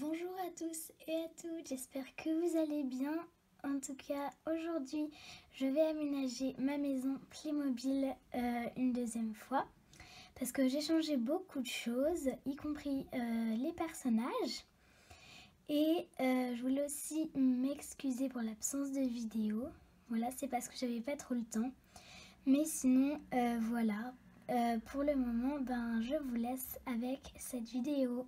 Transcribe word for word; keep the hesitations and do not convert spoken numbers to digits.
Bonjour à tous et à toutes, j'espère que vous allez bien. En tout cas, aujourd'hui, je vais aménager ma maison Playmobil euh, une deuxième fois. Parce que j'ai changé beaucoup de choses, y compris euh, les personnages. Et euh, je voulais aussi m'excuser pour l'absence de vidéo. Voilà, c'est parce que j'avais pas trop le temps. Mais sinon, euh, voilà. Euh, pour le moment, ben, je vous laisse avec cette vidéo.